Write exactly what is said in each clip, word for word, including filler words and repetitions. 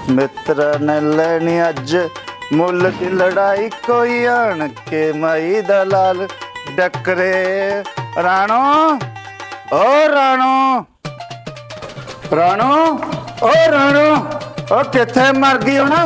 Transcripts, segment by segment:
मित्र ने लेनी अज मुल की लड़ाई कोई आन के मई दलाल डकरे। राणो ओ राणो राणो ओ राणो ओ किथे मर गई हो ना?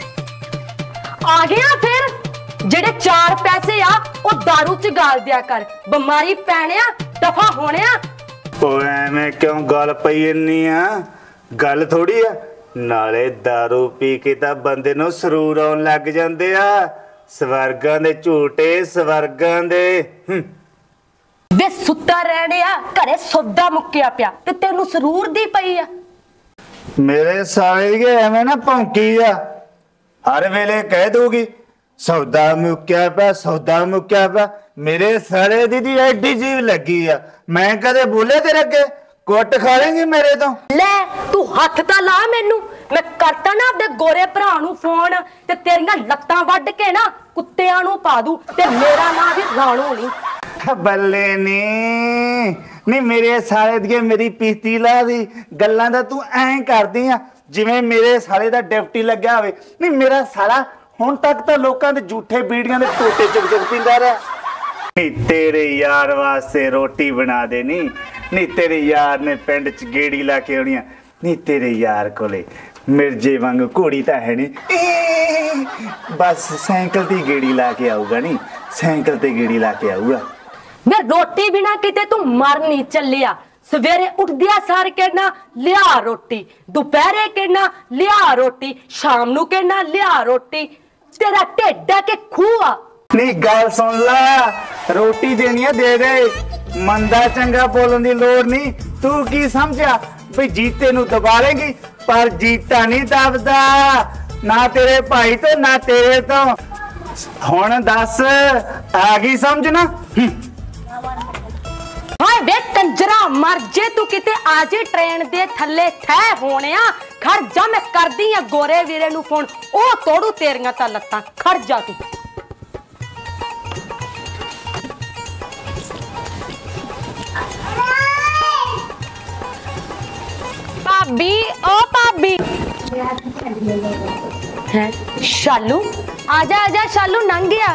आ गया फिर जेड़े चार पैसे आ ओ दारू च गाल दिया कर, बीमारी पैने दफा होने। ओ एवें क्यों गल पई इन्नी आ? गल थोड़ी आ, नाले दारू पी के तां बंदे नूं सरूर आउण लग जांदे आ। स्वर्गां दे झूठे स्वर्गां दे। वे सुत्ता रहने आ, घरे सौदा मुक्किया पिया ते तेनू सरूर दी पई आ। मेरे साले के एवें ना भौंकी जा, हर वेले कह दूगी सौदा मुक्या पिया सौदा मुक्या पिया। मेरे साले दी दी एडी जीव लगी आ, मैं कदे बोले तेरे अगे कुट खा लेंगी मेरे तो? ले तू हथ ता ला मैनू, मैं करता ना अपने गोरे भरा नू फोन ते तेरियां लत्तां वड्ड के ना कुत्तियां नू पा दूं ते मेरा नाम भी राणो नहीं। बल्ले नी नी मेरे साले दी मेरी पीती ला दी गल्लां दा तू ऐं करदी आ जिवें मेरे साले दा डिप्टी लग्या होवे। नी मेरा साला हुण तक तां लोकां दे झूठे बीड़ियां दे टोटे चुग चुग पींदा रहा। नी तेरे यार वास्ते रोटी बना दे नी नी तेरे यार ने पिंड च गेड़ी ला के आउणी। नी तेरे यार कोले मिर्जे वांग घोड़ी तां है नी, बस साइकिल ते गेड़ी ला के आऊगा। नी साइकिल ते गेड़ी ला के आऊगा। मैं रोटी बिना किते तू मर नहीं चलिया। सवेरे उठदिया सार कहना लिया रोटी, दोपहरे कहना लिया रोटी, शाम नू कहना लिया रोटी। तेरा ढेडा के खूआ। नहीं गल सुन ला, रोटी देनी है दे दे, मंदा चंगा बोलने की लोड़ नहीं। तू की समझा भाई जीते नू दबा लेगी, पर जीता नहीं दबदा ना तेरे भाई तो ना तेरे तो। हुण दस आ गई समझ ना? हाय वे कंजरा मर जे तू किते आजे ट्रेन दे थल्ले थे होने आ। खड़ जा मैं कर दी आ गोरे वीरे नू फोन, ओ तोड़ू तेरियां तां लत्तां। खड़ जा तू। भाभी ओ भाभी है शालू आजा आजा शालू नंग गया।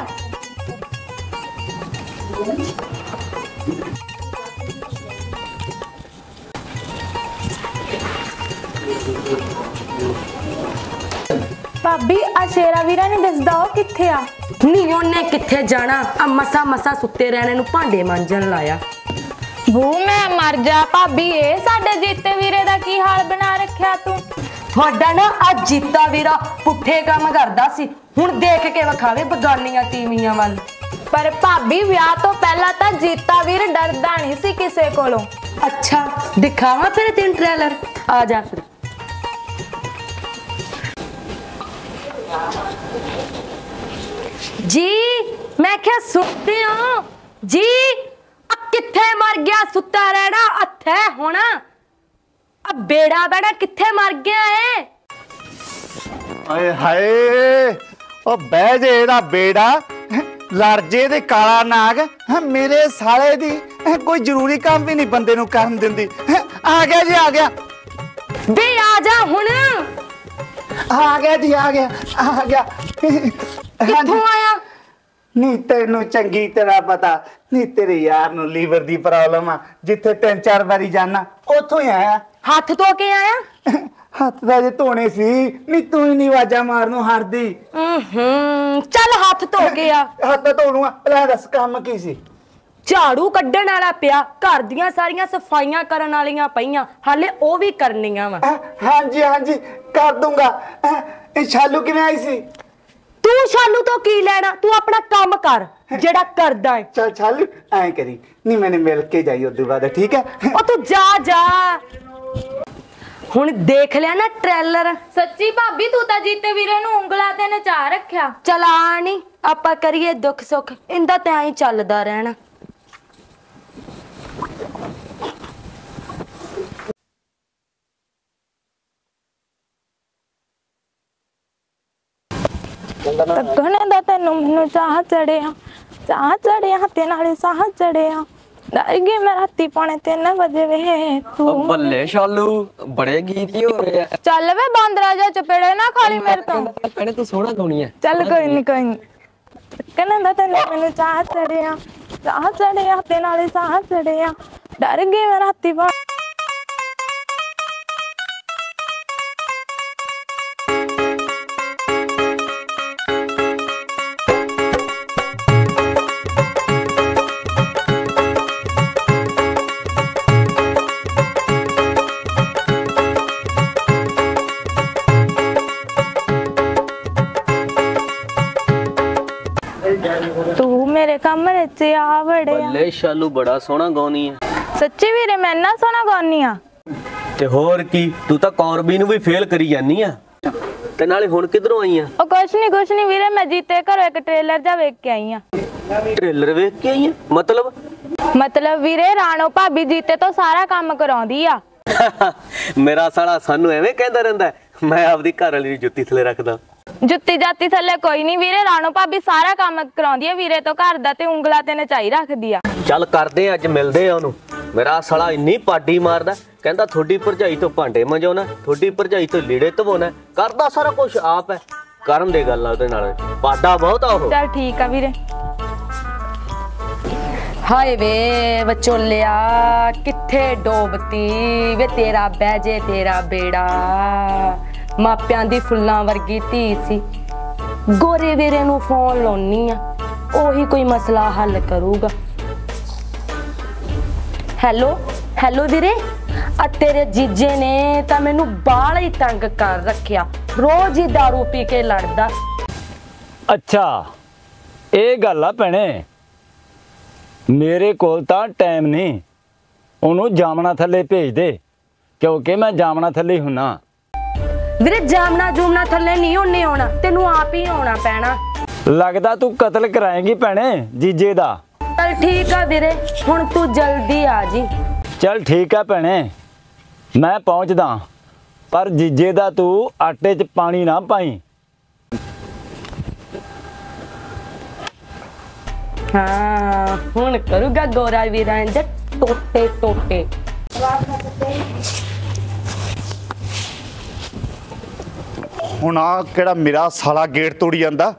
भाभी आ शेरा वीरा नहीं दसदा ओ किथे आ? नहीं ओने किथे जाना, आ मसा मसा सुते रहने नू भांडे मांजन लाया। बू मैं मर जा भाभी, ए साडे जीते वीरे दा की हाल बना रखिया तू? थोड़ा ना अज जीता वीरा पुठे काम करदा सी, हुण देख के विखावे बगानियां तीमियां वाल। पर भाभी विआह तो पहला तां जीता वीर डरदा नहीं सी किसे कोलों। अच्छा दिखावा फिर तेन ट्रेलर, आ जा फिर। जी मैं क्या सुनते हो जी? किथे मर गया सुता रहना अथे होना? अब बेड़ा बेड़ा किथे मर गया है? आए हाय ओ बह जे दा बेड़ा लड़जे दे काला नाग। मेरे साले दी कोई जरूरी काम भी नहीं बंदे नू करन दिंदी। आ गया जी आ गया बे आ जा हुण। आ गया जी आ गया आ गया। किथों आया? नी तेनू चंगी तरह पता, नी तेरे यार नू लीवर दी प्रॉब्लम आ, जिथे तीन चार बारी जाना उथों ही आया। हाथ धो के आया? हाथ दा जे धोने सी, नी तू ही नहीं आवाजा मारनू हरदी। हम्म चल हाथ धो के आ। हाथ धो लूंगा, पहले दस काम की सी? झाड़ू कड्ढण वाला पिया, घर दियां सारियां सफाइयां करन वालियां पईयां, हाले ओ भी करनियां वा। हां जी हां जी कर दूंगा। ए शालू किवें आई सी? तू शालू तो की लेना, तू अपना काम कर जेड़ा करदा है। चल शालू ऐ करी नी मैंने मिल के जाई उदू बाद, ठीक है? ओ तू जा जा। हुण देख लिया ना ट्रेलर? सच्ची भाभी तू तां जीते वीरे नू उंगला ते नचा रखिया। चला नी आपां करिए दुख सुख, इंदा ते ऐ चलदा रहना। तकने दा तैनू मैनू चाह चढ़िया, चाह चढ़िया ते नाले साह चढ़िया। डर गई मैं राती पौने तीन बजे वे तू बल्ले शालू बड़े गीत ही हो रहे हैं। चल वे बांदरा जा चपेड़े ना खाली मेरे तो पहले तू सोना गाउनी है। चल कोई नहीं कोई नहीं कहना तेन मैनू चाह चढ़िया चाह चढ़िया ते नाले चाह चढ़िया डर गई मैं राती पौने तू मेरे कमरे च आ बड़े बल्ले शालू बड़ा सोना गाउनी है। सच्ची वीरे मैं ना सोना गाउनी आ ते होर की तू तां कौरबी नूं भी फेल करी जानी आ ते नाले हुण किधरों आई आ? ओ कुछ नहीं कुछ नहीं वीरे मैं जीते घरों एक ट्रेलर जा वेख के आई आ। ट्रेलर वेख के आई आ? मतलब मतलब वीरे राणो भाभी जीते तो सारा काम कराउंदी आ। मेरा साला सानू एवें कहंदा रहिंदा है मैं आपदी घर वाली दी जुत्ती थले रखदा। जुत्ती जाती थले कोई नहीं वीरे राणो भाभी सारा काम कराउंदी है वीरे तो घर दा ते उंगला ते नचाई रखदी आ। चल करदे अज मिलदे आ ओनू। मेरा साला इन्नी पाडी मारदा कहंदा थोड़ी भरजाई तो भांडे मंजाउणा थोड़ी भरजाई तो लीड़े धवोना करदा सारा कुछ आप है करन दे गल्ला ओदे नाल पाडा बहुत आ ओह। चल ठीक आ वीरे। हाय वे बचोलिया किथे डोबती वे तेरा बैजे तेरा बेड़ा मापियां दी फुल्लां वर्गी धी सी गोरे वीरे नूं फोन लाउणी आ ओही कोई मसला हल करूगा। हेलो हेलो वीरे आ तेरे जीजे ने तां मैनू बाल ही तंग कर रखिया रोज ही दारू पी के लड़दा। अच्छा ਇਹ ਗੱਲ ਆ ਭੈਣੇ ਮੇਰੇ ਕੋਲ ਤਾਂ ਟਾਈਮ ਨਹੀਂ ਉਹਨੂੰ ਜਾਮਣਾ ਥੱਲੇ ਭੇਜ ਦੇ ਕਿਉਂਕਿ ਮੈਂ ਜਾਮਣਾ ਥੱਲੇ ਹੁੰਨਾ। ਵੀਰੇ ਜਾਮਣਾ ਜੂਮਣਾ ਥੱਲੇ ਨਹੀਂ ਉਹਨੇ ਆਉਣਾ ਤੈਨੂੰ ਆਪ ਹੀ ਆਉਣਾ ਪੈਣਾ। ਲੱਗਦਾ ਤੂੰ ਕਤਲ ਕਰਾਏਂਗੀ ਭੈਣੇ ਜੀਜੇ ਦਾ। ਚਲ ਠੀਕ ਆ ਵੀਰੇ ਹੁਣ ਤੂੰ ਜਲਦੀ ਆ ਜੀ। ਚੱਲ ਠੀਕ ਆ ਭੈਣੇ ਮੈਂ ਪਹੁੰਚਦਾ ਪਰ ਜੀਜੇ ਦਾ ਤੂੰ ਆਟੇ 'ਚ ਪਾਣੀ ਨਾ ਪਾਈ। हाँ हुण करूगा गोरा वीरा इंज टोटे टोटे। ਹੁਣ ਆ ਕਿਹੜਾ ਮੇਰਾ ਸਾਲਾ ਗੇਟ ਤੋੜੀ ਜਾਂਦਾ।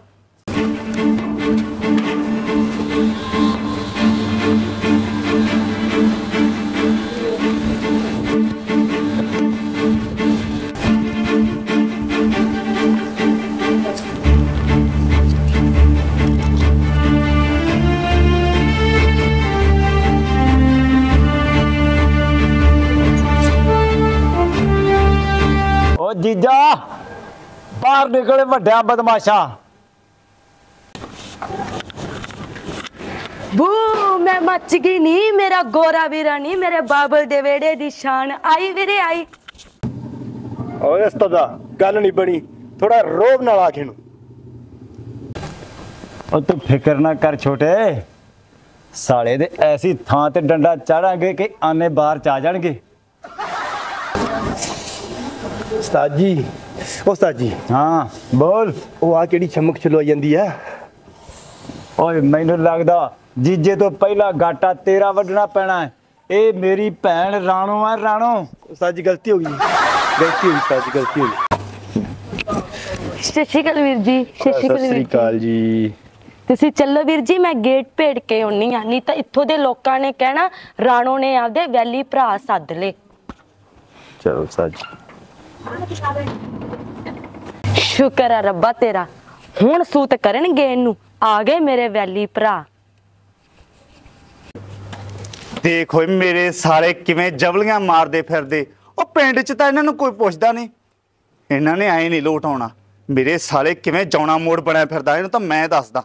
ਓ ਜੀਜਾ बाहर निकले वड्या बदमाशा। बू मैं मच गई नहीं मेरा गोरा वीरा नहीं मेरे बाबल दे वेड़े दी शान आई वीरे आई। ओए उस्तादा गल नहीं बनी थोड़ा रोब नाल आखे नू। ओ तू फिक्र ना कर छोटे साले दे ऐसी थां ते डंडा चाड़ांगे कि आने बाहर च आ जाणगे। उस्ताद जी उस्ताद जी हाँ बोल वो आ केड़ी चमक चलो जांदी है। ओए मैनू लगदा जीजे तो पहला गाटा तेरा वड्डना पैना है। ए मेरी भैन राणो है राणो। उस्ताद जी गलती हो गई गलती हुई उस्ताद जी गलती हुई। सत श्री अकाल वीर जी सत श्री सत श्री अकाल जी। ਤੁਸੀਂ ਚੱਲੋ ਵੀਰ ਜੀ ਮੈਂ ਗੇਟ ਭੇੜ ਕੇ ਆਉਣੀ ਆ ਨਹੀਂ ਤਾਂ ਇੱਥੋਂ ਦੇ ਲੋਕਾਂ ਨੇ ਕਹਿਣਾ ਰਾਣੋ ਨੇ ਆਪਦੇ ਵੈਲੀ ਭਰਾ ਸੱਦ ਲੇ। चलो उस्ताद जी ਸ਼ੁਕਰ ਆ ਰੱਬਾ ਤੇਰਾ ਹੁਣ ਸੂਤ ਕਰਨਗੇ ਇਹਨੂੰ ਆ ਗਏ ਮੇਰੇ ਵੈਲੀ ਭਰਾ। ਦੇਖ ਓਏ ਮੇਰੇ ਸਾਲੇ ਕਿਵੇਂ ਜਵਲੀਆਂ ਮਾਰਦੇ ਫਿਰਦੇ। ਉਹ ਪਿੰਡ 'ਚ ਤਾਂ ਇਹਨਾਂ ਨੂੰ ਕੋਈ ਪੁੱਛਦਾ ਨਹੀਂ ਇਹਨਾਂ ਨੇ ਐਂ ਨਹੀਂ ਲੋਟ ਆਉਣਾ। ਮੇਰੇ ਸਾਲੇ ਕਿਵੇਂ ਜਾਉਣਾ ਮੋੜ ਬਣਿਆ ਫਿਰਦਾ ਇਹਨੂੰ ਤਾਂ ਮੈਂ ਦੱਸਦਾ।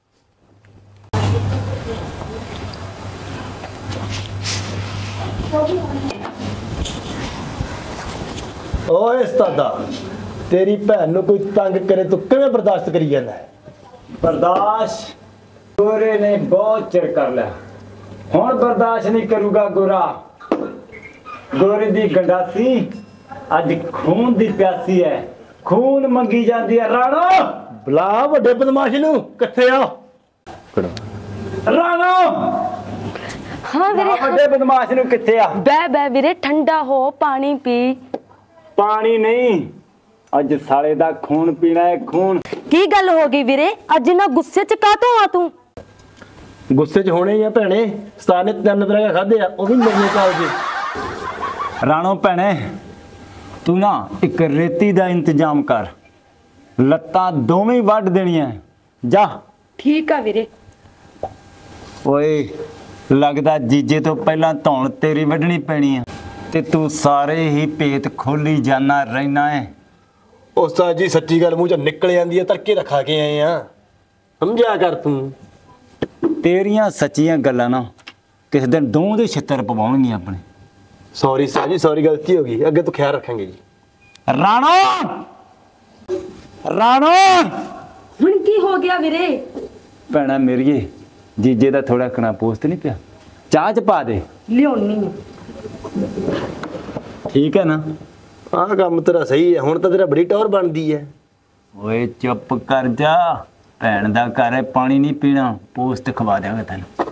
ओए उस्तादा तेरी भैन नू कोई तंग करे तो किवें बर्दाश्त करी जांदा है? बर्दाश्त गोरे ने बहुत चिर कर लिया हुण बर्दाश्त नहीं करूगा गोरा। गोरे दी गंडासी अज खून दी प्यासी है खून मंगी जाती है। राणो बुला वड्डे बदमाश नू किथे आ राणो हाँ वीरे ਵੱਡੇ ਬਦਮਾਸ਼ ਨੂੰ ਕਿੱਥੇ ਆ बह बह वीरे ठंडा हो पानी पी ਪਾਣੀ ਨਹੀਂ ਅੱਜ ਸਾਲੇ ਦਾ ਖੂਨ ਪੀਣਾ ਹੈ ਖੂਨ की गल हो गई वीरे अज ना गुस्से च का तो आ तू ਗੁੱਸੇ 'ਚ ਹੋਣੇ ਹੀ ਆ ਭੈਣੇ ਉਸਤਾਦ ਨੇ ਤਿੰਨ ਬਰਗਾ ਖਾਦੇ ਆ ਉਹ ਵੀ ਮੇਰੇ ਕਾਲ ਦੇ ਰਾਣੋ ਭੈਣੇ ਤੂੰ ਨਾ ਇੱਕ ਰੇਤੀ ਦਾ ਇੰਤਜ਼ਾਮ ਕਰ ਲੱਤਾਂ ਦੋਵੇਂ ਹੀ ਵੱਢ ਦੇਣੀਆਂ ਜਾ ठीक है वीरे ਓਏ ਲੱਗਦਾ ਜੀਜੇ ਤੋਂ ਪਹਿਲਾਂ ਧੌਣ ਤੇਰੀ ਵੱਢਣੀ ਪੈਣੀ ਆ ਤੇ ਤੂੰ ਸਾਰੇ ਹੀ ਭੇਤ ਖੋਲੀ ਜਾਣਾ ਰਹਿਣਾ ਹੈ ਉਸਤਾਦ ਜੀ ਸੱਚੀ ਗੱਲ ਮੂੰਹ 'ਚ ਨਿਕਲ ਜਾਂਦੀ ਆ ਤੜਕੇ ਦਾ ਖਾ ਕੇ ਆਏ ਆ ਸਮਝਿਆ ਕਰ ਤੂੰ ਤੇਰੀਆਂ ਸੱਚੀਆਂ ਗੱਲਾਂ ਨਾ ਕਿਸੇ ਦਿਨ ਦੋਵਾਂ ਦੇ ਛਿੱਤਰ ਪਵਾਉਣਗੀਆਂ ਆਪਣੇ ਸੌਰੀ ਉਸਤਾਦ ਜੀ ਸੌਰੀ ਗਲਤੀ ਹੋ ਗਈ ਅੱਗੇ ਤੋਂ ਖਿਆਲ ਰੱਖਾਂਗੇ ਜੀ ਰਾਣੋ ਰਾਣੋ हुन की हो गया वीरे ਭੈਣਾ ਮੇਰੀਏ ਜੀਜੇ ਦਾ ਥੋੜਾ ਕਣਾ ਪੋਸਟ ਨਹੀਂ ਪਿਆ ਚਾਹ ਚ ਪਾ ਦੇ लियोनी ਠੀਕ ਹੈ ਨਾ ਆਹ ਕੰਮ ਤੇਰਾ ਸਹੀ ਹੈ ਹੁਣ ਤਾਂ ਤੇਰਾ ਬੜੀ ਟੌਰ ਬਣਦੀ ਹੈ ਓਏ ਚੁੱਪ ਕਰ ਜਾ ਭੈਣ ਦਾ ਘਰ ਹੈ ਪਾਣੀ ਨਹੀਂ ਪੀਣਾ ਪੋਸਟ ਖਵਾ ਦਿਆਂਗਾ ਤੈਨੂੰ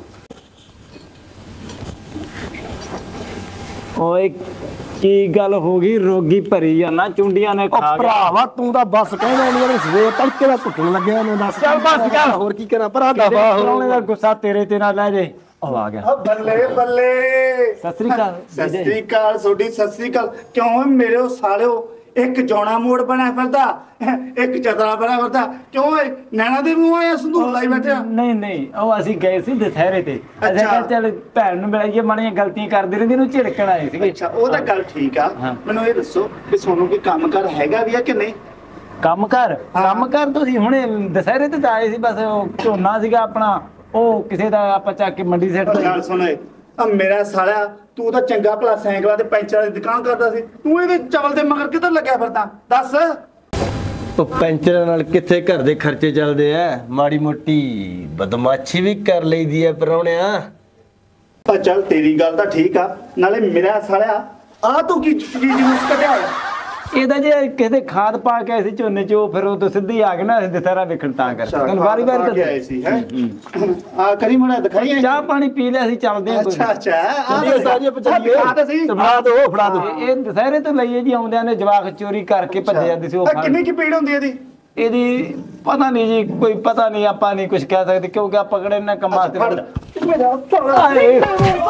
ਓਏ ਕੀ ਗੱਲ ਹੋ ਗਈ ਰੋਗੀ ਭਰੀ ਜਾਣਾ ਚੁੰਡੀਆਂ ਨੇ ਉਹ ਖਾ ਗਿਆ ਭਰਾਵਾ ਤੂੰ ਤਾਂ ਬਸ ਕਹਿੰਦਾ ਨਹੀਂ ਉਹਨੇ ਸਵੇਰ ਤੜਕੇ ਦਾ ਘੁੱਟਣ ਲੱਗਿਆ ਉਹਨੂੰ ਦੱਸ ਚੱਲ ਬਸ ਕਰ। ਹੋਰ ਕੀ ਕਰਾਂ ਭਰਾ ਦਫਾ ਪਰਾਉਣੇ ਦਾ ਗੁੱਸਾ ਤੇਰੇ ਤੇ ਨਾ ਲੈ ਜੇ ਉਹ ਆ ਗਿਆ ਓ ਬੱਲੇ ਬੱਲੇ ਸਤਿ ਸ੍ਰੀ ਅਕਾਲ ਸਤਿ ਸ੍ਰੀ ਅਕਾਲ ਤੁਹਾਡੀ ਸਤਿ ਸ੍ਰੀ ਅਕਾਲ ਕਿਉਂ ਮੇਰੇ ਉਹ ਸਾਲਿਓ ਇੱਕ ਜੋਣਾ ਮੋੜ ਬਣਿਆ ਫਿਰਦਾ ਇੱਕ ਚਤਰਾ ਬਣਿਆ ਫਿਰਦਾ ਕਿਉਂ ਏ ਨੈਣਾ ਦੇ ਮੂੰਹ ਆਇਆ ਸੰਧੂਰ ਲਾਈ ਬੈਠਿਆ ਨਹੀਂ ਨਹੀਂ ਉਹ ਅਸੀਂ ਗਏ ਸੀ ਦਸ਼ਹਿਰੇ ਤੇ ਅਸੀਂ ਅੱਛਾ। ਕਿਹਾ ਚੱਲ ਭੈਣ ਨੂੰ ਮਿਲਾਈਏ ਮਾੜੀਆਂ ਗਲਤੀਆਂ ਕਰਦੀ ਰਹਿੰਦੀ ਨੂੰ ਝਿੜਕਣ ਆਏ ਸੀਗੇ ਅੱਛਾ ਉਹ ਤਾਂ ਗੱਲ ਠੀਕ ਆ ਹਾਂ। ਮੈਨੂੰ ਇਹ ਦੱਸੋ ਕਿ ਤੁਹਾਨੂੰ ਕੋਈ ਕੰਮ ਕਰ ਹੈਗਾ ਵੀ ਆ ਕਿ ਨਹੀਂ ਕੰਮ ਕਰ ਹਾਂ। ਕੰਮ ਕਰ ਤੁਸੀਂ ਹੁਣੇ ਦਸ਼ਹਿਰੇ ਤੇ ਤਾਂ ਆਏ ਸੀ ਬਸ ਉਹ ਝੋਨਾ ਸੀਗਾ ਆਪਣਾ ਉਹ ਕਿਸੇ ਦਾ ਆਪਾਂ ਚੱਕ ਕੇ ਮੰਡੀ ਸੈੱਟ ਉਹ ਗੱਲ ਸੁਣ ਏ ਆ ਮੇਰਾ ਸਾਲਿਆ ਤੂੰ ਤਾਂ ਚੰਗਾ ਭਲਾ ਸਾਈਕਲਾਂ ਤੇ ਪੈਂਚਰਾਂ ਦੀ ਦੁਕਾਨ ਕਰਦਾ ਸੀ ਤੂੰ ਇਹਦੇ ਚਵਲ ਦੇ ਮਗਰ ਕਿੱਧਰ ਲੱਗਿਆ ਫਿਰਦਾ ਦੱਸ ਉਹ ਪੈਂਚਰਾਂ ਨਾਲ ਕਿੱਥੇ ਘਰ ਦੇ ਖਰਚੇ ਚੱਲਦੇ ਆ ਮਾੜੀ ਮੋਟੀ ਬਦਮਾਸ਼ੀ ਵੀ ਕਰ ਲਈਦੀ ਆ ਪਰੌਣਿਆ ਆ ਚੱਲ ਤੇਰੀ ਗੱਲ ਤਾਂ ਠੀਕ ਆ ਨਾਲੇ ਮੇਰਾ ਸਾਲਿਆ ਆ ਤੂੰ ਕੀ ਚੀਜ਼ ਯੂਜ਼ ਕੱਢਿਆ ਹੋਇਆ? ਇਹਦਾ ਜੇ ਕਿਸੇ ਦੇ ਖਾਦ ਪਾ ਕੇ ਆਏ ਸੀ ਝੋਨੇ ਚ ਉਹ ਫਿਰ ਉਹ ਤਾਂ ਸਿੱਧੀ ਆ ਗਏ ਨਾ ਅਸੀਂ ਦਸ਼ਹਿਰਾ ਵੇਖਣ ਤਾਂ ਕਰ ਤੁਹਾਨੂੰ ਵਾਰੀ ਵਾਰੀ ਆ ਕੇ ਆਏ ਸੀ ਹੈ ਆ ਕਰੀ ਮਣਾ ਦਿਖਾਈ ਚਾਹ ਪਾਣੀ ਪੀ ਲਿਆ ਅਸੀਂ ਚੱਲਦੇ ਹਾਂ ਅੱਛਾ ਅੱਛਾ ਆ ਇਹ ਸਾਰੀਆਂ ਪਚਾਈਏ ਆ ਤਾਂ ਸਹੀ ਫੜਾ ਦੋ ਫੜਾ ਦੋ ਇਹ ਦਸ਼ਹਿਰੇ ਤੋਂ ਲਈਏ ਜੀ ਆਉਂਦਿਆਂ ਨੇ ਜਵਾਕ ਚੋਰੀ ਕਰਕੇ ਭੱਜੇ ਜਾਂਦੇ ਸੀ ਉਹ ਆ ਫੜ- ਕਿੰਨੀ ਕੀ ਪੀੜ ਹੁੰਦੀ ਇਹਦੀ ਇਹਦੀ ਪਤਾ ਨਹੀਂ ਜੀ ਕੋਈ ਪਤਾ ਨਹੀਂ ਆਪਾਂ ਨਹੀਂ ਕੁਝ ਕਹਿ ਸਕਦੇ ਕਿਉਂਕਿ ਆ ਪਕੜੇ ਨਾ ਕੰਮਾਂ ਤੇ ਫੜ ਮੇਰਾ ਸਾਲਾ ਆਏ।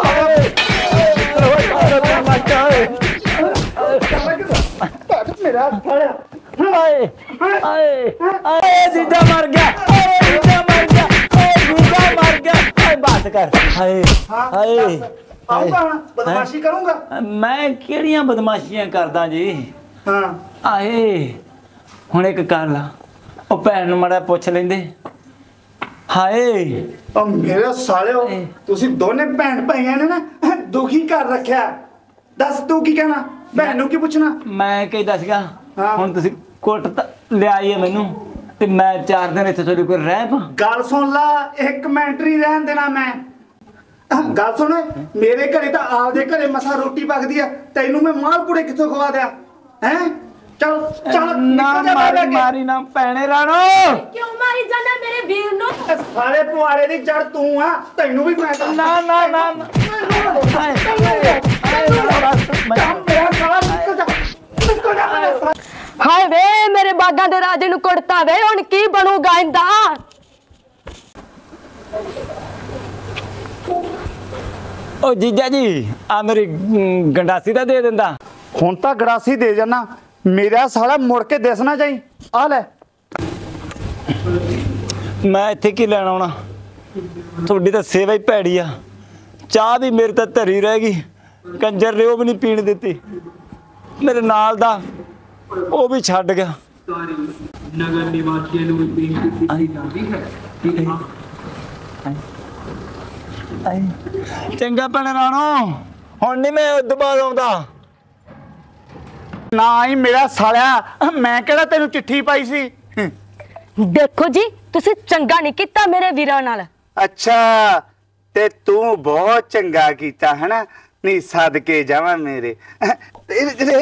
ਮੇਰਾ ਸਾਲਿਆ ਆਏ ਆਏ ਆਏ ਜੀਜਾ ਮਰ ਗਿਆ ਆਏ ਜੀਜਾ ਮਰ ਗਿਆ ਆਏ ਜੀਜਾ ਮਰ ਗਿਆ ਆਏ ਬਸ ਕਰ ਹਾਏ ਹਾਏ ਆਉਂਗਾ ਹੁਣ ਬਦਮਾਸ਼ੀ ਕਰੂੰਗਾ ਮੈਂ ਕਿਹੜੀਆਂ ਬਦਮਾਸ਼ੀਆਂ ਕਰਦਾ ਜੀ ਹਾਂ ਆਏ ਹੁਣ ਇੱਕ ਕਰ ਲਾ ਉਹ ਭੈਣ ਨੂੰ ਮੜਾ ਪੁੱਛ ਲੈਂਦੇ ਹਾਏ ਉਹ ਮੇਰੇ ਸਾਲਿਓ ਤੁਸੀਂ ਦੋਨੇ ਭੈਣ ਭਾਈਆਂ ਨੇ ਨਾ ਦੁਖੀ ਕਰ ਰੱਖਿਆ ਦੱਸ ਤੂੰ ਕੀ ਕਹਿਣਾ ਭੈਣ ਨੂੰ ਕੀ ਪੁੱਛਣਾ ਮੈਂ ਕੀ ਦੱਸ ਗਿਆ ਹਾਂ। ਹੁਣ ਤੁਸੀਂ ਕੁੱਟ ਤਾਂ ਲਿਆਈ ਹੈ ਮੈਨੂੰ ਤੇ ਮੈਂ ਚਾਰ ਦਿਨ ਇੱਥੇ ਤੁਹਾਡੇ ਕੋਲ ਰਹਿ ਪਾ ਗੱਲ ਸੁਣ ਲਾ ਇੱਕ ਮਿੰਟ ਨਹੀਂ ਰਹਿਣ ਦੇਣਾ ਮੈਂ ਅਹ, ਗੱਲ ਸੁਣ ਮੇਰੇ ਘਰੇ ਤਾਂ ਆਪਦੇ ਘਰੇ ਮਸਾ ਰੋਟੀ ਪੱਕਦੀ ਆ ਤੈਨੂੰ ਮੈਂ ਮਾਲ ਪੂੜੇ ਕਿੱਥੋਂ ਖਵਾ ਦਿਆਂ ਹੈ ਚੱਲ ਚੱਲ ਨਾ ਨਿਕਲ ਜਾ ਮਾਰੀ ਬਾਹਰ ਮਾਰੀ ਨਾ ਭੈਣੇ ਰਾਣੋ क्यों मारी जाना मेरे वीर नो ਕੇ। ਸਾਰੇ ਪੁਆੜੇ ਦੀ ਜੜ ਤੂੰ ਆ ਤੈਨੂੰ ਵੀ ਮੈਂ ਤਾਂ ਨਾ ਨਾ ਨਾ ਨਾ। ਹਾਏ, ਹਾਏ, ਹਾਏ, ਨਾ ਬਸ, ਮੈਂ- ਮੇਰਾ ਸਾਲਾ ਨਿਕਲ ਜਾ ਨਿਕਲ ਜਾ ਮੇਰਾ ਸਾਲਾ। हाय वे मेरे बागा दे राजे नु कुड़ता वे हुन की बनूगा इंदा ਉਹ ਜੀਜਾ ਜੀ ਆ ਮੇਰੀ ਅਮ, ਗੰਡਾਸੀ ਦਾ ਦੇ ਦਿੰਦਾ ਹੁਣ ਤਾਂ ਗੜਾਸੀ ਦੇ ਜਾਣਾ ਮੇਰਾ ਸਾਲਾ ਮੁੜ ਕੇ ਦਿਸਣਾ ਚਾਹੀ ਆ ਲੈ ਮੈਂ ਇੱਥੇ ਕੀ ਲੈਣ ਆਉਣਾ ਤੁਹਾਡੀ ਤਾਂ ਸੇਵਾ ਹੀ ਭੈੜੀ ਆ ਚਾਹ ਵੀ ਮੇਰੇ ਤਾਂ ਧਰੀ ਰਹਿ ਗਈ ਕੰਜਰ ਨੇ ਉਹ ਵੀ ਨਹੀਂ ਪੀਣ ਦਿੱਤੀ ਮੇਰੇ ਨਾਲ ਦਾ ਉਹ ਵੀ ਛੱਡ ਗਿਆ ਨਗਰ ਨਿਵਾਸੀਆਂ ਨੂੰ ਬੇਨਤੀ ਕੀਤੀ ਜਾਂਦੀ ਹੈ ਕਿ ਚੰਗਾ ਭੈਣ ਰਾਣੋ ਹੁਣ ਨਹੀਂ ਮੈਂ ਉਦੋਂ ਬਾਅਦ ਆਉਂਦਾ ਨਾ ਹੀ ਮੇਰਾ ਸਾਲਿਆ ਮੈਂ ਕਿਹੜਾ ਤੈਨੂੰ ਚਿੱਠੀ ਪਾਈ ਸੀ देखो जी तुसी चंगा नहीं किता मेरे वीरां नाल ਅੱਛਾ ਤੇ ਤੂੰ ਬਹੁਤ ਚੰਗਾ ਕੀਤਾ ਹੈ ਨਾ ਨਹੀਂ ਸਦਕੇ ਜਾਵਾਂ ਮੇਰੇ ਤੇਰੇ ਤੇਰੇ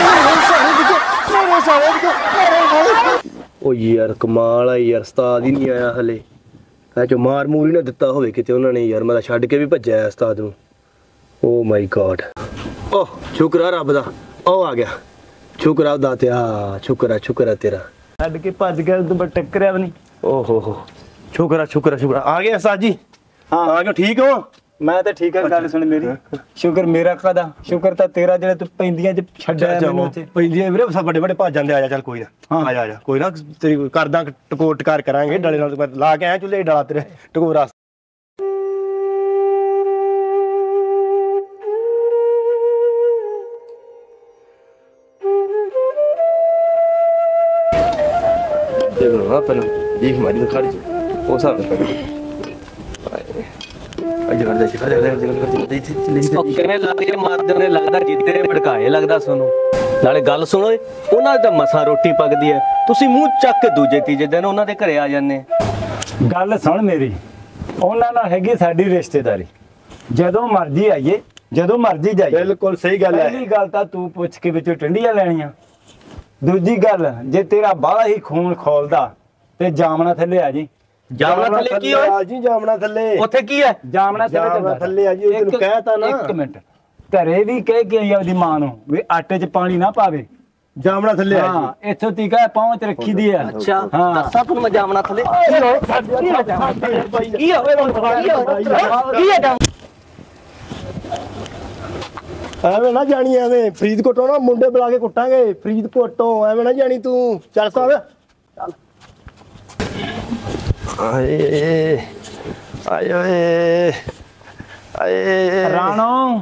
ਮੇਰੇ ਸਾਲੇ ਦੇ ਮੇਰੇ ਉਹ ਯਾਰ ਕਮਾਲ ਆ ਯਾਰ ਉਸਤਾਦ ਹੀ ਨਹੀਂ ਆਇਆ ਹਲੇ ਐ ਜੋ ਮਾਰ ਮੂਰ ਹੀ ਨਾ ਦਿੱਤਾ ਹੋਵੇ ਕਿਤੇ ਉਹਨਾਂ ਨੇ ਯਾਰ। ਮੈਂ ਤਾਂ ਛੱਡ ਕੇ ਵੀ ਭੱਜਿਆ ਉਸਤਾਦ ਨੂੰ। ਓ ਮਾਈ ਗॉड। ਓ ਸ਼ੁਕਰ ਆ ਰੱਬ ਦਾ, ਉਹ ਆ ਗਿਆ। ਸ਼ੁਕਰ ਆ ਦਾ ਤੇ ਆ ਸ਼ੁਕਰ ਆ ਸ਼ੁਕਰ ਆ ਤੇਰਾ। ਛੱਡ ਕੇ ਭੱਜ ਗਿਆ ਤੂੰ, ਪਰ ਟੱਕਰਿਆ ਵੀ ਨਹੀਂ। ਓ ਹੋ ਹੋ ਸ਼ੁਕਰ ਆ ਸ਼ੁਕਰ ਆ ਸ਼ੁਕਰ ਆ ਆ ਗਏ ਉਸਤਾਦ ਜੀ। ਹਾਂ ਆ ਗਏ, ਠੀਕ ਹੋ? ਮੈਂ ਤਾਂ ਠੀਕ ਆ। ਗੱਲ ਸੁਣ ਮੇਰੀ, ਸ਼ੁਕਰ ਮੇਰਾ ਕਾਹਦਾ, ਸ਼ੁਕਰ ਤਾਂ ਤੇਰਾ ਜਿਹੜਾ ਤੂੰ ਪੈਂਦੀਆਂ ਚ ਛੱਡਿਆ ਮੈਨੂੰ ਉੱਥੇ। ਪੈਂਦੀਆਂ ਵੀਰੇ ਸਭ ਵੱਡੇ ਵੱਡੇ ਭੱਜ ਜਾਂਦੇ। ਆ ਜਾ ਚੱਲ ਕੋਈ ਨਾ, ਆ ਜਾ ਆ ਜਾ ਕੋਈ ਨਾ, ਤੇਰੀ ਕਰਦਾ ਟਕੋਰ ਟਕਾਰ ਕਰਾਂਗੇ। ਡਲੇ ਨਾਲ ਲਾ ਕੇ ਆਇਆ ਚੁੱਲੇ ਡਾਲਾ ਤੇਰੇ ਟਕੋਰ। ਦੇਖੋ ਪਹਿਲਾਂ ਦੇਖ ਮਾਰੀ ਤਾਂ ਖੜੀ ਉਹ ਸਾਹ ਅੱਜ ਕਰਦੇ ਸੀ ਕਰਦੇ ਕਰਦੇ ਕਰਦੇ ਇੱਥੇ ਉਹ ਕਿਵੇਂ ਲੱਗਦੇ ਮਾਰਦੇ ਨੇ, ਲੱਗਦਾ ਜਿੱਤੇ ਭੜਕਾਏ ਲੱਗਦਾ ਸੋਨੂੰ। ਨਾਲੇ ਗੱਲ ਸੁਣੋ, ਉਹਨਾਂ ਦੀ ਤਾਂ ਮਸਾਂ ਰੋਟੀ ਪੱਕਦੀ ਹੈ, ਤੁਸੀਂ ਮੂੰਹ ਚੱਕ ਕੇ ਦੂਜੇ ਤੀਜੇ ਦਿਨ ਉਹਨਾਂ ਦੇ ਘਰੇ ਆ ਜਾਂਦੇ। ਗੱਲ ਸੁਣ ਮੇਰੀ, ਉਹਨਾਂ ਨਾਲ ਹੈਗੀ ਸਾਡੀ ਰਿਸ਼ਤੇਦਾਰੀ। ਜਦੋਂ ਮਰਜ਼ੀ ਆਈਏ, ਜਦੋਂ ਮਰਜ਼ੀ ਜਾਈਏ। ਬਿਲਕੁਲ ਸਹੀ ਗੱਲ ਹੈ। ਪਹਿਲੀ ਗੱਲ ਤਾਂ ਤੂੰ ਪੁੱਛ ਕੇ ਵਿੱਚੋਂ ਟੰਡੀਆਂ ਲੈਣੀਆਂ। ਦੂਜੀ ਗੱਲ, ਜੇ ਤੇਰਾ ਬਾਹਲਾ ਹੀ ਖੂਨ ਖੋਲਦਾ ਤੇ ਜਾਮਣਾ ਥੱਲੇ ਆ ਜੀ। ਜਾਮਣਾ ਥੱਲੇ ਕੀ ਹੋਇਆ ਜੀ? ਜਾਮਣਾ ਥੱਲੇ ਉੱਥੇ ਕੀ ਹੈ? ਜਾਮਣਾ ਥੱਲੇ ਥੱਲੇ ਆ ਜੀ। ਉਹ ਤੈਨੂੰ ਕਹਿਤਾ ਨਾ। ਇੱਕ ਮਿੰਟ, ਘਰੇ ਵੀ ਕਹਿ ਕੇ ਆਈ ਆਪਦੀ ਮਾਂ ਨੂੰ ਵੀ ਆਟੇ 'ਚ ਪਾਣੀ ਨਾ ਪਾਵੇ। ਜਾਮਣਾ ਥੱਲੇ ਆ ਹਾਂ, ਇੱਥੋਂ ਤੀਕਾ ਪਹੁੰਚ ਰੱਖੀ ਦੀ ਆ। ਅੱਛਾ ਹਾਂ। ਦੱਸਾਂ ਤੁਹਾਨੂੰ ਮੈਂ ਜਾਮਣਾ ਥੱਲੇ ਕੀ ਹੋਵੇ ਕੀ ਹੈ ਐਵੇਂ ਨਾ ਜਾਣੀ, ਐਵੇਂ ਫਰੀਦਕੋਟੋਂ ਨਾ ਮੁੰਡੇ ਬੁਲਾ ਕੇ ਕੁੱਟਾਂਗੇ। ਫਰੀਦਕੋਟੋਂ ਐਵੇਂ ਨਾ ਜਾਣੀ ਤੂੰ। ਚੱਲ ਸਾਹਿਬ ਚੱਲ। ਆਏ ਆਏ ਓਏ ਆਏ ਰਾਣੋ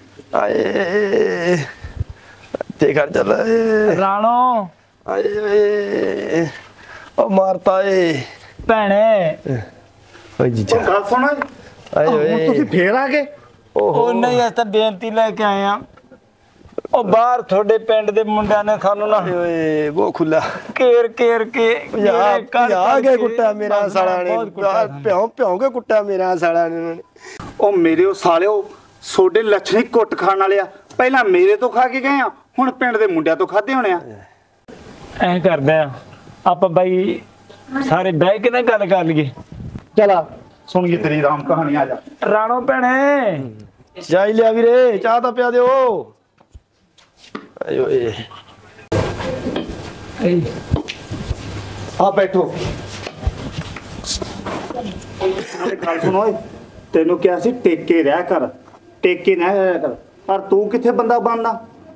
ਆਏ ਤੇ ਘਰ ਚੱਲ ਰਾਣੋ ਆਏ ਓਏ ਉਹ ਮਾਰਤਾ ਏ ਭੈਣੇ। ਓਏ ਜੀਜਾ ਗੱਲ ਸੁਣ, ਆਏ ਹੁਣ ਓਏ ਤੁਸੀਂ ਫੇਰ ਆ ਗਏ। ਉਹ ਨਹੀਂ, ਅਸੀਂ ਤਾਂ ਬੇਨਤੀ ਲੈ ਕੇ ਆਏ ਆ। ਉਹ ਬਾਹਰ ਤੁਹਾਡੇ ਪਿੰਡ ਦੇ ਮੁੰਡਿਆਂ ਨੇ ਸਾਨੂੰ ਨਾ ਓਏ ਉਹ ਖੁੱਲਾ ਘੇਰ ਘੇਰ ਕੇ ਆ ਕੇ ਕੁੱਟਿਆ ਮੇਰਾ ਸਾਲਾ ਨੇ। ਪਿਓ ਪਿਓ ਕੇ ਕੁੱਟਿਆ ਮੇਰਾ ਸਾਲਾ ਨੇ। ਉਹ ਮੇਰੇ ਉਹ ਸਾਲਿਓ, ਸੋਡੇ ਲੱਛਣੀ ਕੁੱਟ ਖਾਣ ਵਾਲੇ ਆ। ਪਹਿਲਾਂ ਮੇਰੇ ਤੋਂ ਖਾ ਕੇ ਗਏ ਆ, ਹੁਣ ਪਿੰਡ ਦੇ ਮੁੰਡਿਆਂ ਤੋਂ ਖਾਦੇ ਹੋਣੇ ਆ। ਐਂ ਕਰਦੇ ਆ ਆਪਾਂ ਬਾਈ, ਸਾਰੇ ਬਹਿ ਕੇ ਨਾ ਗੱਲ ਕਰ ਲਈਏ। ਚਲਾ ਸੁਣੀਏ ਤੇਰੀ ਰਾਮ ਕਹਾਣੀ। ਆ ਜਾ ਰਾਣੋ ਭੈਣੇ, ਚਾਹ ਲਿਆ ਵੀਰੇ, ਚਾਹ ਤਾਂ ਪਿਆ ਦਿਓ। ਆਏ ਓਏ ਆ ਬੈਠੋ। ਗੱਲ ਸੁਣ ਓਏ, ਤੈਨੂੰ ਕਿਹਾ ਸੀ ਟੇਕੇ ਰਹਿ ਕਰ, ਟੇਕੇ ਨਾ ਰਹਿ ਕਰ, ਪਰ ਤੂੰ ਕਿੱਥੇ ਬੰਦਾ ਬਣਦਾ।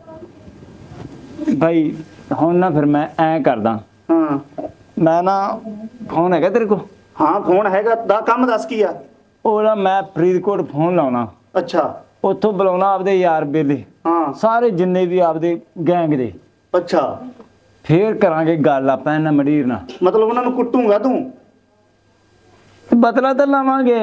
ਭਾਈ ਹੁਣ ਨਾ ਫਿਰ ਮੈਂ ਐਂ ਕਰਦਾ। ਹਾਂ ਮੈਂ ਨਾ, ਫੋਨ ਹੈਗਾ ਤੇਰੇ ਕੋਲ? ਹਾਂ ਫੋਨ ਹੈਗਾ। ਦਾ ਕੰਮ ਦੱਸ ਕੀ ਆ? ਉਹ ਨਾ ਮੈਂ ਫਰੀਦਕੋਟ ਫੋਨ ਲਾਉਣਾ, ਅੱਛਾ ਉੱਥੋਂ ਬੁਲਾਉਣਾ ਆਪਦੇ ਯਾਰ ਬੇਲੇ, ਹਾਂ ਸਾਰੇ ਜਿੰਨੇ ਵੀ ਆਪਦੇ ਗੈਂਗ ਦੇ। ਅੱਛਾ, ਫੇਰ ਕਰਾਂਗੇ ਗੱਲ ਆਪਾਂ ਇਹਨਾਂ ਮੰਡੀਰ ਨਾਲ। ਮਤਲਬ ਉਹਨਾਂ ਨੂੰ ਕੁੱਟੂਗਾ ਤੂੰ? ਬਦਲਾ ਤਾਂ ਲਾਵਾਂਗੇ,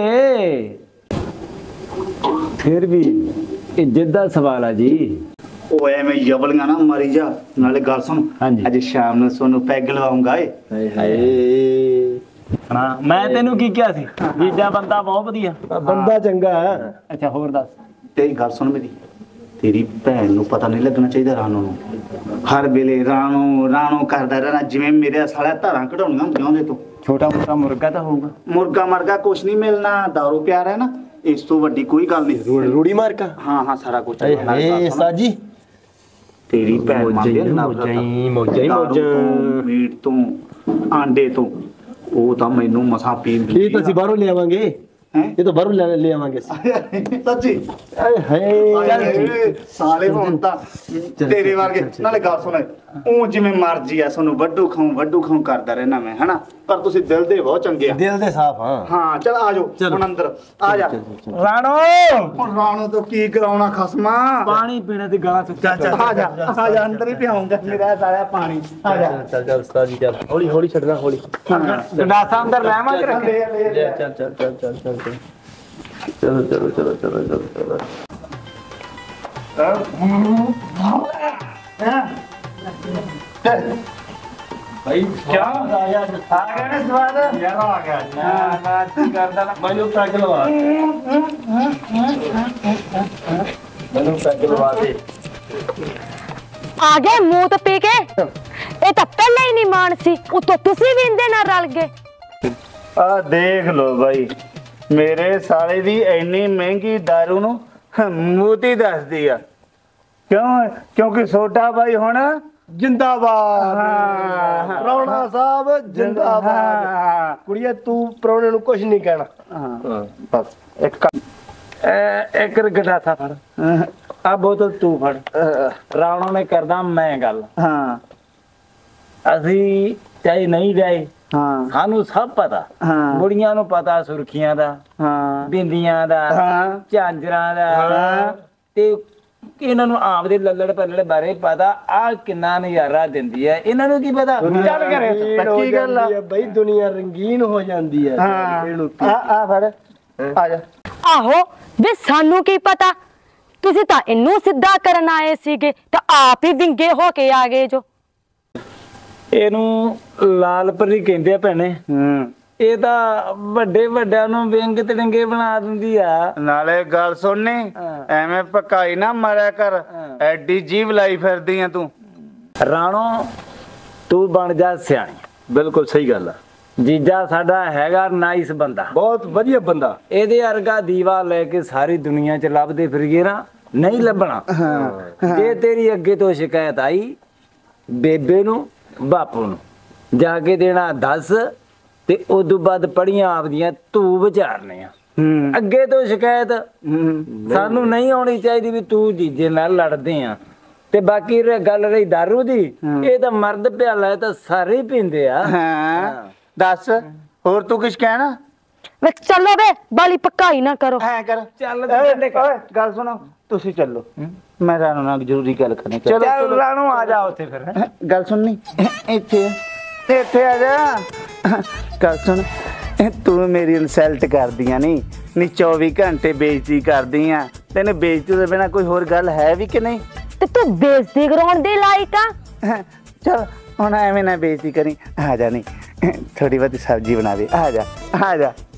ਫਿਰ ਵੀ ਇੱਜ਼ਤ ਦਾ ਸਵਾਲ ਆ ਜੀ। ਉਹ ਐਵੇਂ ਜਬਲੀਆਂ ਨਾ ਮਾਰੀ ਜਾ। ਨਾਲੇ ਗੱਲ ਸੁਣ, ਹਾਂਜੀ। ਅੱਜ ਸ਼ਾਮ ਨੂੰ ਸੋਨੂੰ ਪੈਗ ਲਵਾਉਂਗਾ ਏ। ਹਾਏ ਹਾਏ ਹਾਂ, ਮੈਂ ਤੈਨੂੰ ਕੀ ਕਿਹਾ ਸੀ? ਜੀਜਾ ਬੰਦਾ ਬਹੁਤ ਵਧੀਆ, ਬੰਦਾ ਚੰਗਾ ਹੈ। ਅੱਛਾ ਹੋਰ ਦੱਸ। ਤੇਰੀ ਗੱਲ ਸੁਣ ਮੇਰੀ, ਤੇਰੀ ਭੈਣ ਨੂੰ ਪਤਾ ਨਹੀਂ ਲੱਗਣਾ ਚਾਹੀਦਾ ਰਾਣੋ ਨੂੰ। ਹਰ ਵੇਲੇ ਰਾਣੋ ਰਾਣੋ ਕਰਦਾ ਰਹਿਣਾ, ਜਿਵੇਂ ਮੇਰੇ ਸਾਲਿਆ ਧਾਰਾਂ ਕਢਾਉਣੀਆਂ ਹੁੰਦੀਆਂ ਉਹਦੇ ਤੋਂ। ਛੋਟਾ ਮੋਟਾ ਮੁਰਗਾ ਤਾਂ ਹੋਊਗਾ। ਮੁਰਗਾ ਮਰਗਾ ਕੁਛ ਨਹੀਂ ਮਿਲਣਾ, ਦਾਰੂ ਪਿਆਰ ਹੈ ਨਾ, ਇਸ ਤੋਂ ਵੱਡੀ ਕੋਈ ਗੱਲ ਨਹੀਂ। ਰੂੜੀ ਮਾਰਕਾ। ਹਾਂ ਹਾਂ ਸਾਰਾ ਕੁਝ। ਹਾਏ ਸਾਜੀ ਤੇਰੀ ਭੈਣ ਮੰਗਦੀ ਮੌਜਾਂ ਹੀ ਮੌਜਾਂ ਹੀ ਮੌਜਾਂ। ਮੀਟ ਤੋਂ, ਆਂਡੇ ਤੋਂ, ਉਹ ਤਾਂ ਮੈਨੂੰ ਮਸਾਂ ਪੀਣ ਇਹ ਤਾਂ ਅਸੀਂ ਬਾਹਰੋਂ ਲਿਆਵਾਂਗੇ। ਹੈ ਇਹ ਤਾਂ ਬਾਹਰੋਂ ਲੈ ਲੈ ਆਵਾਂਗੇ। ਸੱਚੀ? ਆਏ ਹਾਏ ਸਾਲੇ ਹੁਣ ਤਾਂ ਤੇਰੇ ਵਰਗੇ। ਨਾਲੇ ਗੱਲ ਸੁਣ, ਉਹ ਜਿਵੇਂ ਮਰਜੀ ਆ ਸਾਨੂੰ ਵੱਡੂ ਖਾਉ ਵੱਡੂ ਖਾਉ ਕਰਦਾ ਰਹਿਣਾ ਮੈਂ, ਹਨਾ, ਪਰ ਤੁਸੀਂ ਦਿਲ ਦੇ ਬਹੁਤ ਚੰਗੇ ਆ। ਦਿਲ ਦੇ ਸਾਫ। ਹਾਂ ਹਾਂ ਚਲ ਆ ਜਾਓ ਹੁਣ ਅੰਦਰ ਆ ਜਾ। ਰਾਣੋ ਹੁਣ ਰਾਣੋ ਤੋਂ ਕੀ ਕਰਾਉਣਾ ਖਸਮਾ? ਪਾਣੀ ਪੀਣੇ ਦੀ ਗਾਲਾਂ ਸੁੱਕਾ। ਆ ਜਾ ਆ ਜਾ, ਅੰਦਰ ਹੀ ਪਿਆਉਂਗਾ ਮੇਰਾ ਸਾਰਾ ਪਾਣੀ। ਆ ਜਾ ਚੱਲ ਚੱਲ ਉਸਤਾਦ ਜੀ ਚੱਲ, ਹੌਲੀ ਹੌਲੀ ਛੱਡਣਾ, ਹੌਲੀ। ਗੰਡਾਸਾ ਅੰਦਰ ਰਹਿਵਾਂ ਕਿ ਰੱਖ ਦੇ। ਚੱਲ ਚੱਲ ਚੱਲ ਚੱਲ ਚੱਲ ਚਲੋ ਚਲੋ ਚਲੋ ਚਲੋ ਚਲੋ ਚਲੋ। ਭਾਈ ਕਿਆ ਆ ਗਿਆ? ਆ ਗਿਆ ਨਾ ਸਵਾਦ? ਯਾਰ ਆ ਗਿਆ ਨਾ ਨਾ ਕੀ ਕਰਦਾ ਨਾ। ਮੈਨੂੰ ਪੈਗ ਲਵਾ, ਮੈਨੂੰ ਪੈਗ ਲਵਾ ਦੇ। ਆ ਗਏ ਮੂੰਹ ਤੇ ਪੀ ਕੇ। ਇਹ ਤਾਂ ਪਹਿਲਾਂ ਹੀ ਨਹੀਂ ਮਾਨ ਸੀ, ਉਤੋਂ ਤੁਸੀਂ ਵੀ ਇਹਦੇ ਨਾਲ ਰਲ ਗਏ। ਆ ਦੇਖ ਲੋ ਬਾਈ, ਮੇਰੇ ਸਾਲੇ ਦੀ ਇੰਨੀ ਮਹਿੰਗੀ ਦਾਰੂ ਨੂੰ ਮੂਤੀ ਦੱਸਦੀ ਆ। ਕਿਉਂ? ਕਿਉਂਕਿ ਸੋਡਾ ਬਾਈ ਹੁਣ ਜਿੰਦਾਬਾਦ। ਹਾਂ। ਪ੍ਰਾਹੁਣਾ ਸਾਹਿਬ ਜਿੰਦਾਬਾਦ। ਕੁੜੀਏ ਤੂੰ ਪ੍ਰਾਹੁਣੇ ਨੂੰ ਕੁਝ ਨਹੀਂ ਕਹਿਣਾ। ਹਾਂ ਬਸ ਇੱਕ ਕੰਮ। ਐ ਇੱਕ ਗੰਡਾਸਾ ਫੜ, ਆ ਬੋਤਲ ਤੂੰ ਫੜ। ਰਾਣੋ ਨੇ ਕਰਦਾ ਮੈਂ ਗੱਲ। ਹਾਂ ਅਸੀਂ ਚਾਹੇ ਨਹੀਂ ਵਿਆਹੇ, ਹਾਂ ਸਾਨੂੰ ਸਭ ਪਤਾ। ਹਾਂ। ਬੁੜੀਆਂ ਨੂੰ ਪਤਾ ਸੁਰਖੀਆਂ ਦਾ, ਹਾਂ ਬਿੰਦੀਆਂ ਦਾ, ਹਾਂ। ਝਾਂਜਰਾਂ ਦਾ, ਹਾਂ। ਤੇ ਇਹਨਾਂ ਨੂੰ ਆਪ ਦੇ ਲੱਲੜ ਪੱਲੜ ਬਾਰੇ ਪਤਾ। ਆ ਕਿੰਨਾ ਨਜ਼ਾਰਾ ਦਿੰਦੀ ਹੈ, ਇਹਨਾਂ ਨੂੰ ਕੀ ਪਤਾ। ਚੱਲ ਕਰੇ ਪੱਕੀ ਗੱਲ ਆ ਬਈ, ਦੁਨੀਆ ਰੰਗੀਨ ਹੋ ਜਾਂਦੀ ਹੈ। ਹਾਂ ਇਹਨੂੰ ਆ ਆ ਫੜ ਆ ਜਾ। ਆਹੋ ਵੇ ਸਾਨੂੰ ਕੀ ਪਤਾ, ਤੁਸੀਂ ਤਾਂ ਇਹਨੂੰ ਸਿੱਧਾ ਕਰਨ ਆਏ ਸੀਗੇ ਤਾਂ ਆਪ ਹੀ ਵਿੰਗੇ ਹੋ ਕੇ ਆ ਗਏ ਜੋ। ਇਹਨੂੰ ਲਾਲਪਰੀ ਕਹਿੰਦੇ ਆ ਭੈਣੇ। ਹੂੰ ਇਹ ਤਾਂ ਵੱਡੇ ਵੱਡਿਆਂ ਨੂੰ ਵਿੰਗ ਤੜੰਗੇ ਬਣਾ ਦਿੰਦੀ ਆ। ਨਾਲੇ ਗੱਲ ਸੁਣਨੀ, ਹਾਂ। ਐਵੇਂ ਪਕਾਈ ਨਾ ਮਾਰਿਆ ਕਰ। ਹਾਂ। ਐਡੀ ਜੀਵ ਲਾਈ ਫਿਰਦੀ ਆ ਤੂੰ। ਰਾਣੋ ਤੂੰ ਬਣ ਜਾ ਸਿਆਣੀ। ਬਿਲਕੁਲ ਸਹੀ ਗੱਲ ਆ। ਜੀਜਾ ਸਾਡਾ ਹੈਗਾ ਨਾਈਸ ਬੰਦਾ, ਬਹੁਤ ਵਧੀਆ ਬੰਦਾ। ਇਹਦੇ ਵਰਗਾ ਦੀਵਾ ਲੈ ਕੇ ਸਾਰੀ ਦੁਨੀਆ 'ਚ ਲੱਭਦੇ ਫਿਰੀਏ ਨਾ, ਨਹੀਂ ਲੱਭਣਾ। ਜੇ ਤੇਰੀ ਅੱਗੇ ਤੋਂ ਸ਼ਿਕਾਇਤ ਆਈ, ਬੇਬੇ ਨੂੰ ਬਾਪੂ ਨੂੰ ਜਾ ਕੇ ਦੇਣਾ ਦੱਸ, ਤੇ ਉਦੋਂ ਬਾਅਦ ਪੜੀਆਂ ਆਪਦੀਆਂ ਤੂੰ ਵਿਚਾਰਨੀਆਂ। ਹੂੰ ਅੱਗੇ ਤੋਂ ਸ਼ਿਕਾਇਤ ਹੂੰ ਸਾਨੂੰ ਨਹੀਂ ਆਉਣੀ ਚਾਹੀਦੀ ਵੀ ਤੂੰ ਜੀਜੇ ਨਾਲ ਲੜਦੇ ਆ। ਤੇ ਬਾਕੀ ਰ- ਗੱਲ ਰਹੀ ਦਾਰੂ ਦੀ, ਇਹ ਤਾਂ ਮਰਦ ਪਿਆਲਾ ਹੈ, ਤਾਂ ਸਾਰੇ ਹੀ ਪੀਂਦੇ ਆ। ਹਾਂ ਦੱਸ ਹੋਰ ਤੂੰ ਕੁਛ ਕਹਿਣਾ? ਵੇ ਚੱਲੋ ਵੇ, ਬਾਲੀ ਪਕਾਈ ਨਾ ਕਰੋ। ਐ ਕਰ ਚੱਲ ਓਏ ਓਏ ਗੱਲ ਸੁਣੋ, ਤੁਸੀਂ ਚੱਲੋ, ਮੈਂ ਰਾਣੋ ਨਾਲ ਜ਼ਰੂਰੀ ਗੱਲ ਕਰਨੀ। ਚਲੋ ਚੱਲ ਰਾਣੋ ਆ ਜਾ ਉੱਥੇ ਫਿਰ। ਹੈਂ। ਗੱਲ ਸੁਣਨੀ, ਇੱਥੇ ਇੱਥੇ ਆ ਜਾ। ਗੱਲ ਸੁਣ, ਤੂੰ ਮੇਰੀ ਇਨਸਲਟ ਕਰਦੀਆਂ ਨਹੀਂ ਨੀ ਚੌਵੀ ਘੰਟੇ ਬੇਇੱਜ਼ਤੀ ਕਰਦੀਆਂ। ਤੈਨੂੰ ਬੇਇੱਜ਼ਤੀ ਤੋਂ ਬਿਨਾ ਕੋਈ ਹੋਰ ਗੱਲ ਹੈ ਵੀ ਕਿ ਨਹੀਂ? ਤੇ ਤੂੰ ਬੇਇੱਜ਼ਤੀ ਕਰਾਉਣ ਦੇ ਲਾਇਕ ਆ। ਚਲ ਹੁਣ ਐਵੇਂ ਨਾ ਬੇਇੱਜ਼ਤੀ ਕਰੀ। ਆ ਜਾ, ਨਹੀਂ ਥੋੜੀ ਬਹੁਤੀ ਸਬਜ਼ੀ ਬਣਾ ਦੇ। ਆ ਜਾ ਆ ਜਾ।